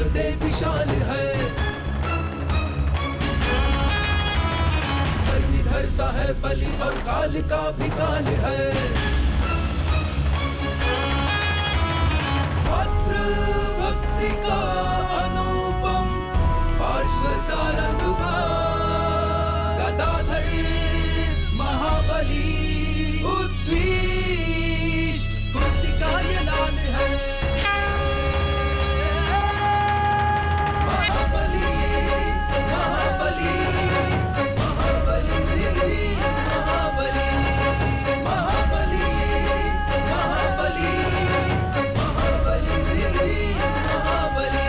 दे विशाल है, धर्मीधर सा है बलि और काल का भी काल है। भद्र भक्ति का अनुपम पार्श्व सारंग का गदाधर महाबली उद्विष्ट कुंती का ये लाल है। महाबली महाबली महाबली महाबली महाबली महाबली महाबली महाबली।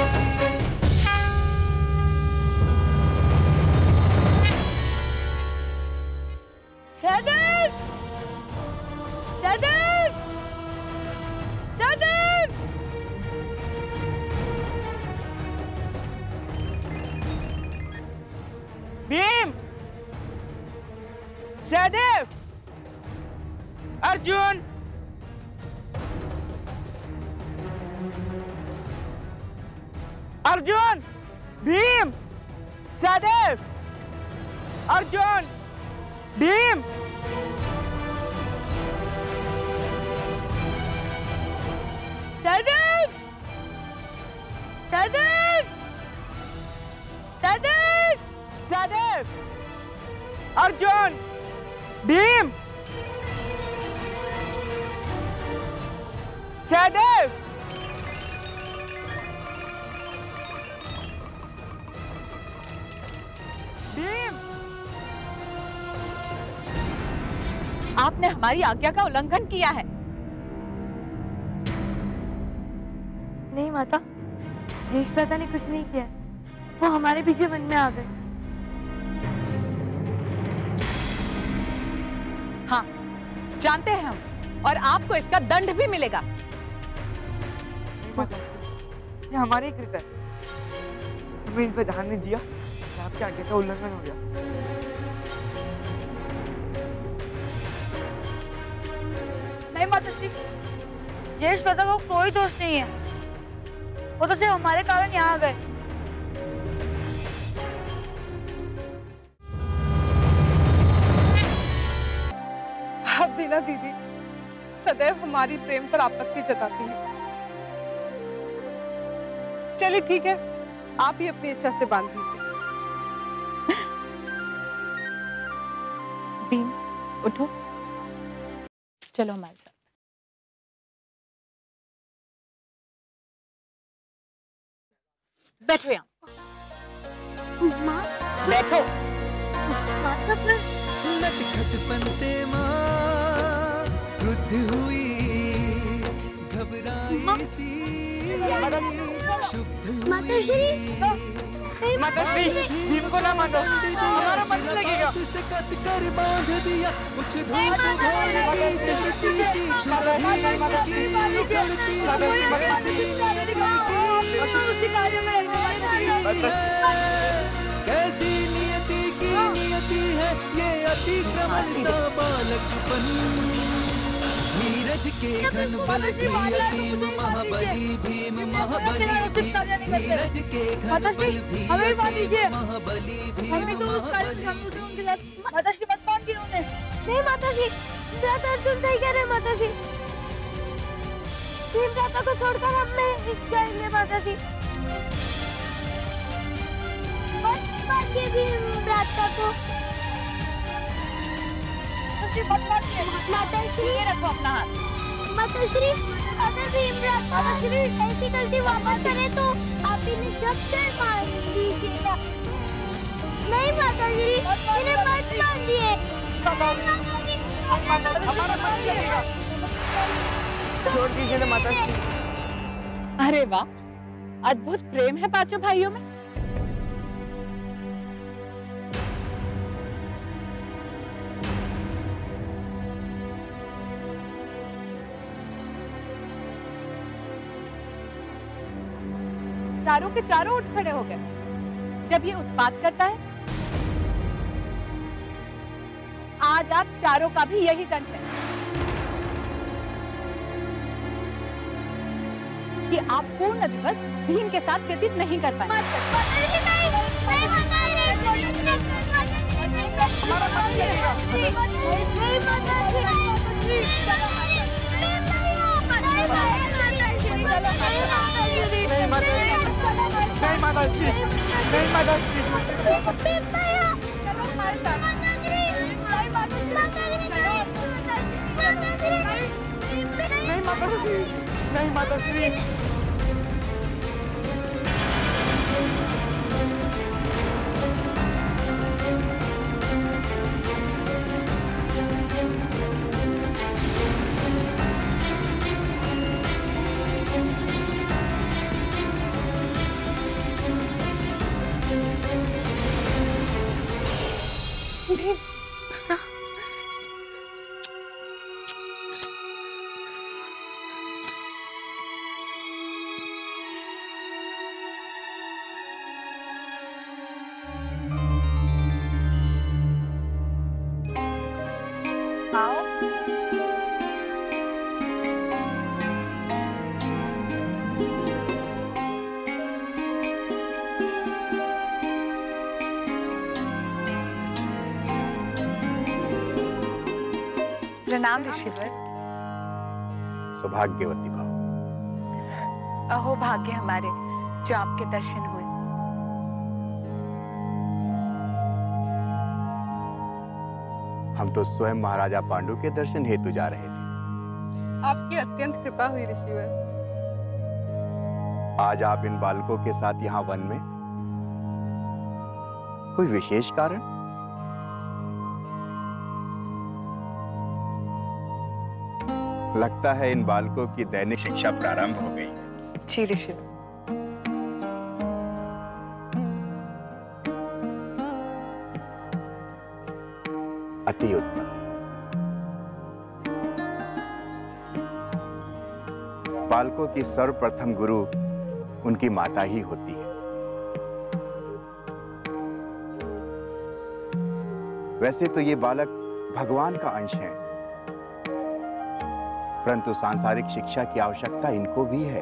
सहदेव! सहदेव! सहदेव! भीम! सहदेव! अर्जुन! अर्जुन! भीम! सहदेव! अर्जुन! भीम! सहदेव! सहदेव! सहदेव! सहदेव! अर्जुन! भीम! सहदेव! भीम! आपने हमारी आज्ञा का उल्लंघन किया है। नहीं माता, जेष्ठ भ्राता ने कुछ नहीं किया, वो हमारे पीछे वन में आ गए। हाँ, जानते हैं हम, और आपको इसका दंड भी मिलेगा। ये हमारी कृत है, हमें इन पर ध्यान नहीं दिया, आपकी आज्ञा का उल्लंघन हो गया। नहीं माताश्री, जेष्ठ भ्राता को कोई दोष नहीं है, वो तो सिर्फ हमारे कारण यहाँ आ गए। अब बिना दीदी सदैव हमारी प्रेम पर आपत्ति जताती है। चलिए ठीक है, आप ही अपनी इच्छा से बांध दीजिए। भीम, उठो, चलो हमारे साथ। बैठो यहाँ। माँ, बैठो। नटखटपन से माँ क्रुद्ध हुई, घबराई सी शुद्ध हुई। माताश्री, भीम को ना मारो, हमारा मन नहीं लगेगा। से कस कर बांध दिया, कुछ धूप घोर की जलती सी छुड़ाई की उगलती कैसी नियति की नियति है ये अतिक्रमण सा बालकपन। नीरज के घन बल भी असीम महाबली भीम महाबली नीरज के घन बल भी असीम महाबली भीम महाबली। माताश्री मत मान दिया उन्हें। नहीं माताश्री, भ्राता अर्जुन सही कह रहे हैं माताश्री। भीम भ्राता को छोड़कर हम नहीं जाएंगे माताश्री। भीम भ्राता को माताश्री रखो अपना हाथ। माताश्री, अगर भीम माताश्री ऐसी गलती वापस करे तो आप इन्हें जब से मार दीजिएगा। नहीं माताश्री, इन्हें मत मारिए। छोड़ दीजिए ना माताश्री। अरे वाह, अद्भुत प्रेम है पांचों भाइयों में। चारों के चारों उठ खड़े हो गए। जब ये उत्पात करता है, आज आप चारों का भी यही दंड है। कि आप पूर्ण दिवस भीम के साथ व्यतीत नहीं कर पाए। नहीं माताश्री, नहीं माताश्री। नहीं माताश्री, नहीं माताश्री। प्रणाम ऋषिवर। सौभाग्यवती भव। अहो भाग्य हमारे जो आपके दर्शन हुए। हम तो स्वयं महाराजा पांडु के दर्शन हेतु जा रहे थे। आपकी अत्यंत कृपा हुई ऋषिवर। आज आप इन बालकों के साथ यहाँ वन में, कोई विशेष कारण? लगता है इन बालकों की दैनिक शिक्षा प्रारंभ हो गई है। जी ऋषि। अति उत्तम। बालकों की सर्वप्रथम गुरु उनकी माता ही होती है। वैसे तो ये बालक भगवान का अंश हैं, परंतु सांसारिक शिक्षा की आवश्यकता इनको भी है।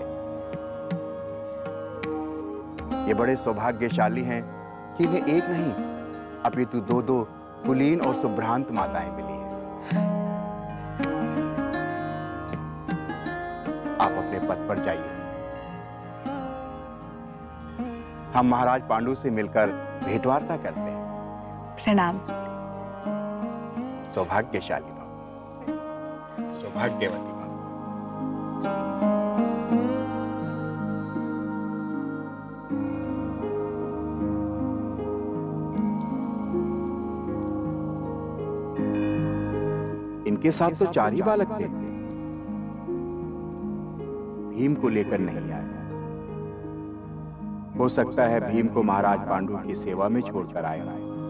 ये बड़े सौभाग्यशाली हैं कि इन्हें एक नहीं अपितु दो कुलीन और सुभ्रांत माताएं मिली हैं। आप अपने पद पर जाइए। हम महाराज पांडु से मिलकर भेंटवार्ता करते हैं। प्रणाम। सौभाग्यशाली भव, सौभाग्यवती। इनके साथ तो 4 ही बालक थे। भीम को लेकर नहीं आए। हो सकता है भीम को महाराज पांडु की सेवा में छोड़कर आए।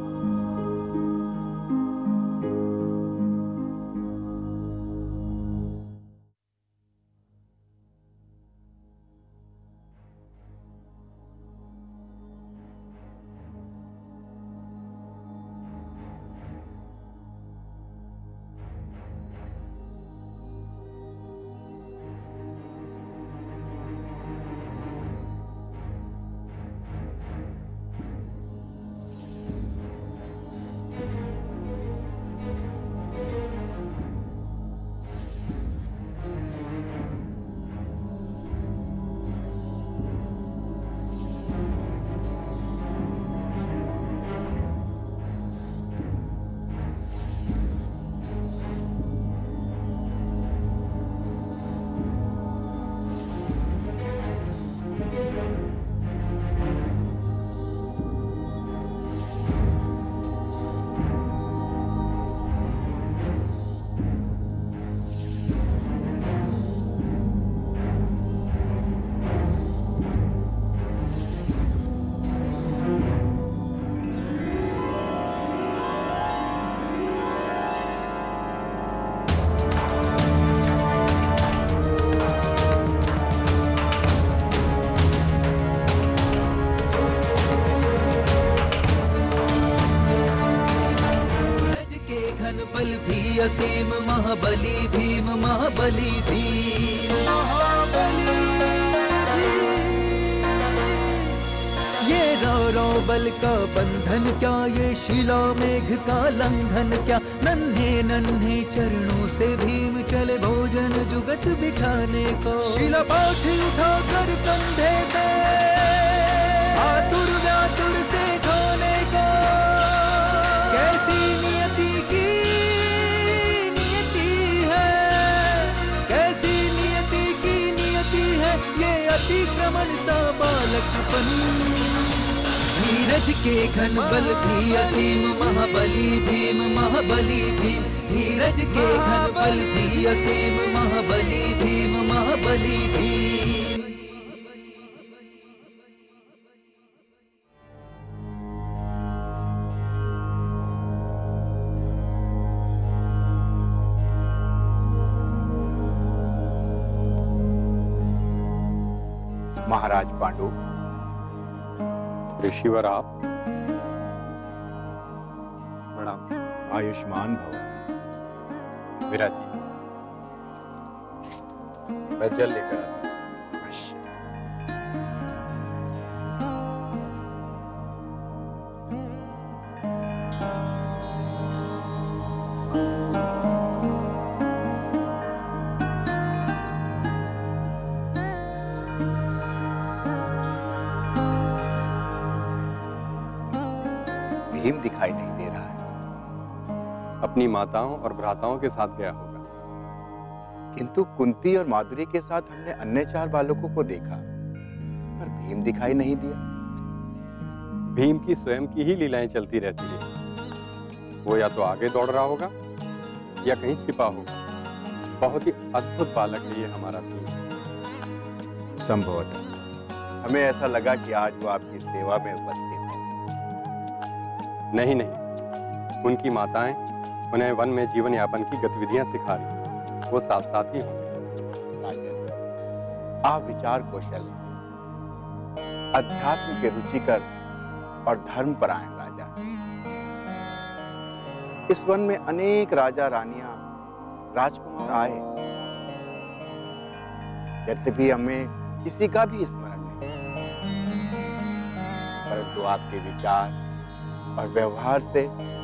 असीम महाबली भीम महाबली भीम महाबली। गौरव बल का बंधन क्या, ये शिला मेघ का लंघन क्या। नन्हे नन्हे चरणों से भीम चले भोजन जुगत बिठाने को। शिला पाठ उठा कर कंधे पे, आतुर व्यातुर से खाने को। कैसी नियति की नियति है, कैसी नियति की नियति है, ये अतिक्रमण सा बालकपन। धीरज के घन बल भी असीम महाबली भीम, महाबली भीम। धीरज के घन बल भी असीम महाबली भीम, महाबली भीम। महाराज पांडु। ऋषिवर आप प्रणाम। आयुष्मान भव। विराजी, मैं जल लेकर आता हूं। भीम दिखाई नहीं दे रहा है। अपनी माताओं और भ्राताओं के साथ गया होगा। किंतु कुंती और माधुरी के साथ हमने अन्य 4 बालकों को देखा, पर भीम दिखाई नहीं दिया। भीम की स्वयं की ही लीलाएं चलती रहती है। वो या तो आगे दौड़ रहा होगा या कहीं छिपा होगा। बहुत ही अद्भुत बालक है ये हमारा भीम। संभवतः हमें ऐसा लगा कि आज वो आपकी सेवा में उपस्थित है। नहीं नहीं, उनकी माताएं उन्हें वन में जीवन यापन की गतिविधियां सिखा रही। वो साथ साथ ही होंगे। आप विचार कौशल, अध्यात्म के रुचिकर और धर्मपरायण राजा। इस वन में अनेक राजा रानियां, राजकुमार आए, यद्यपि हमें किसी का भी स्मरण नहीं, परंतु आपके विचार और व्यवहार से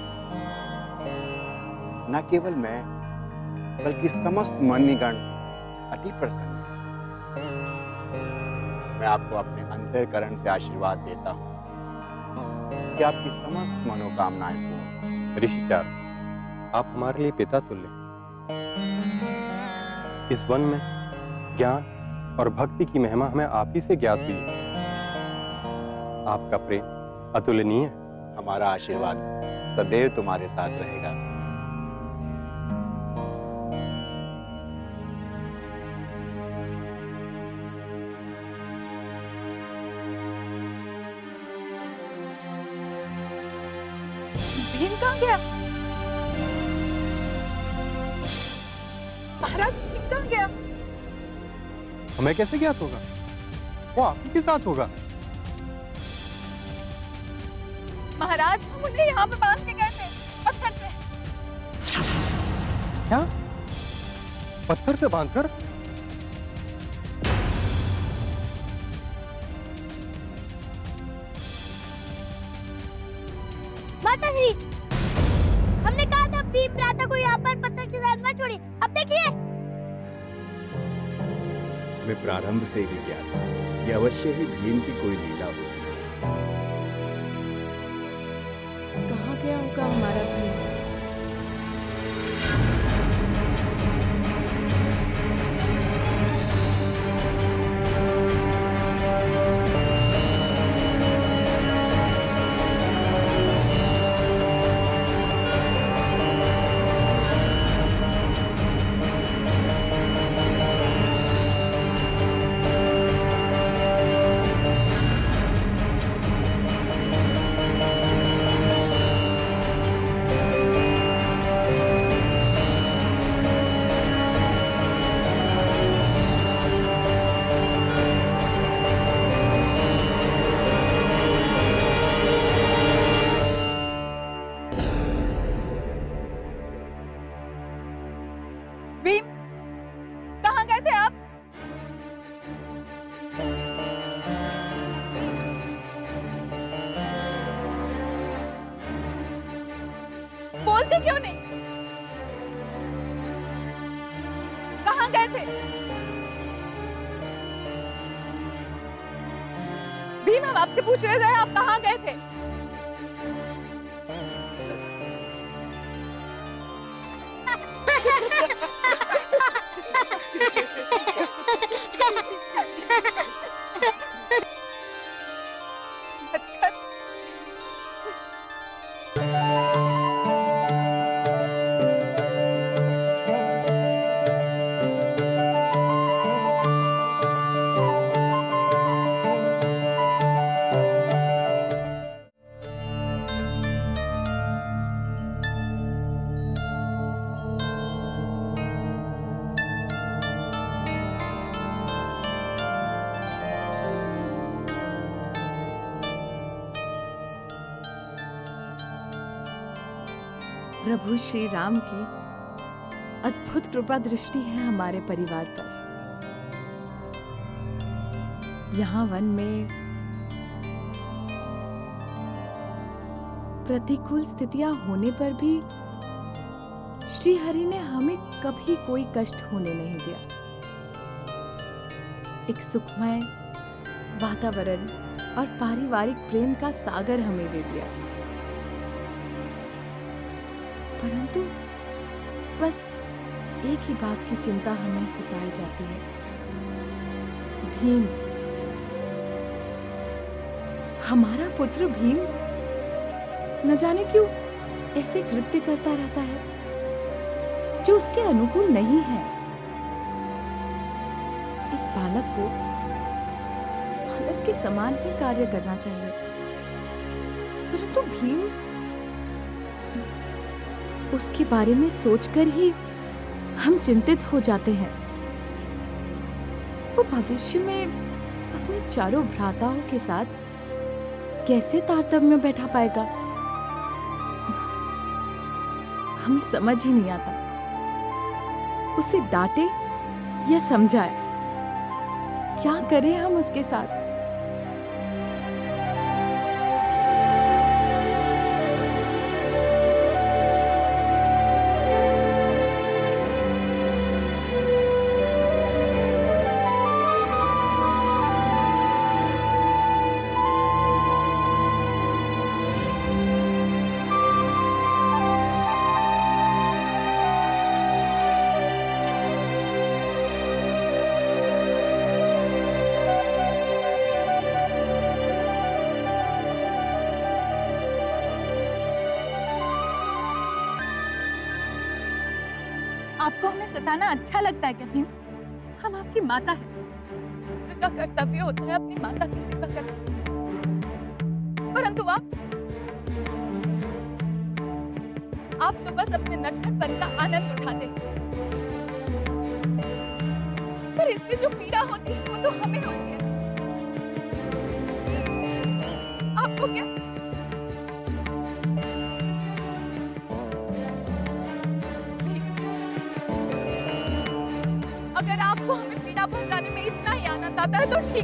न केवल मैं बल्कि समस्त मणिगण अति प्रसन्न है। मैं आपको अपने अंतःकरण से आशीर्वाद देता हूं कि आपकी समस्त मनोकामनाएं पूर्ण। ऋषिचार, आप हमारे लिए पिता तुल्य। इस वन में ज्ञान और भक्ति की महिमा हमें आप ही से ज्ञात हुई। आपका प्रेम अतुलनीय है। हमारा आशीर्वाद सदैव तुम्हारे साथ रहेगा। भीम कहाँ गया? महाराज भीम कहाँ गया? हमें कैसे ज्ञात होगा? वो आप ही के साथ होगा। महाराज, हम उन्हें यहाँ पे बांध के गए थे, पत्थर से। क्या? पत्थर से बांधकर? माताश्री, हमने कहा था भीम भ्राता को यहाँ पर पत्थर के साथ मत छोड़िए। अब देखिए, मैं प्रारंभ से ही ज्ञात था कि अवश्य ही भीम की कोई लीला होगी। कहाँ गया होगा हमारा भीम? बोलते क्यों नहीं? कहाँ गए थे? भीम, हम आपसे पूछ रहे थे, आप कहाँ गए थे? प्रभु श्री राम की अद्भुत कृपा दृष्टि है हमारे परिवार पर। यहाँ वन में प्रतिकूल स्थितियां होने पर भी श्री हरि ने हमें कभी कोई कष्ट होने नहीं दिया। एक सुखमय वातावरण और पारिवारिक प्रेम का सागर हमें दे दिया। परंतु बस एक ही बात की चिंता हमें सताई जाती है, भीम। हमारा पुत्र भीम न जाने क्यों ऐसे कृत्य करता रहता है जो उसके अनुकूल नहीं है। एक बालक को बालक के समान ही कार्य करना चाहिए, परंतु भीम, उसके बारे में सोचकर ही हम चिंतित हो जाते हैं। वो भविष्य में अपने चारों भ्राताओं के साथ कैसे तारतम्य में बैठा पाएगा, हमें समझ ही नहीं आता। उसे डांटे या समझाए, क्या करें हम उसके साथ? आपको हमें सताना अच्छा लगता है क्या भीम? हम आपकी माता हैं। पुत्र का कर्तव्य होता है अपनी माता की सेवा करना, परंतु आप तो बस अपने नटखटपन का आनंद उठाते हैं। पर इससे जो पीड़ा होती है वो तो हमें होती है। आपको क्या? अगर आपको हमें पीड़ा पहुंचाने में इतना ही आनंद आता है तो ठीक,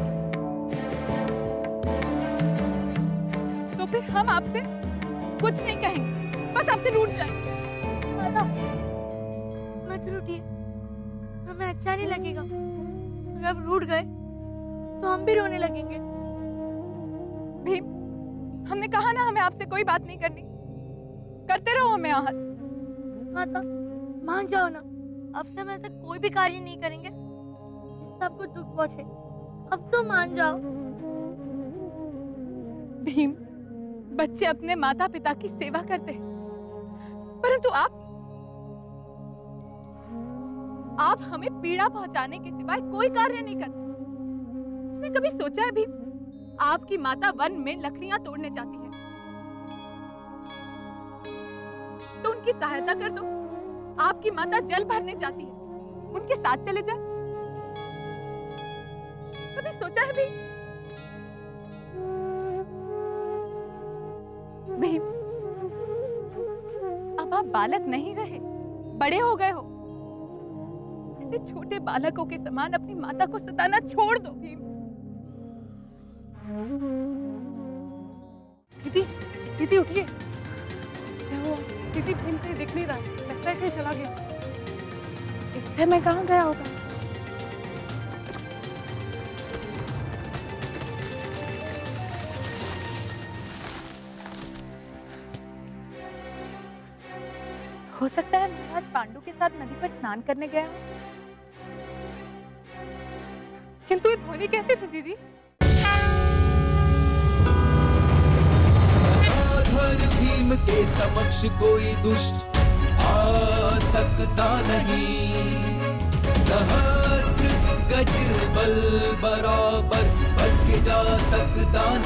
तो फिर हम आपसे कुछ नहीं कहेंगे, बस आपसे रूठ जाएंगे। माता, मत रूठिए, हमें अच्छा नहीं लगेगा। अगर आप रूठ गए तो हम भी रोने लगेंगे। भीम, हमने कहा ना हमें आपसे कोई बात नहीं करनी, करते रहो हमें आहत। माता, मान जाओ ना, अब से हम ऐसा कोई भी कार्य नहीं करेंगे जिससे आपको दुख पहुंचे। अब तो मान जाओ। भीम, बच्चे अपने माता पिता की सेवा करते हैं, परंतु आप हमें पीड़ा पहुंचाने के सिवाय कोई कार्य नहीं करते। आपने कभी सोचा है भीम, आपकी माता वन में लकड़ियां तोड़ने जाती है तो उनकी सहायता कर दो। आपकी माता जल भरने जाती है, उनके साथ चले जाए। कभी सोचा है भीम? भीम, अब आप बालक नहीं रहे, बड़े हो गए हो। ऐसे छोटे बालकों के समान अपनी माता को सताना छोड़ दो भीम। दीदी, दीदी उठिए। क्या हुआ? दीदी भीम कहीं दिख नहीं रहा है, लगता है कहीं चला गया। इस समय कहाँ गया होगा? हो सकता है महाराज पांडु के साथ नदी पर स्नान करने गया हो। किंतु ये ध्वनि कैसी थी दीदी? भीम के समक्ष कोई दुष्ट आ सकता नहीं, सहस्र गज बल बराबर बच के जा सकता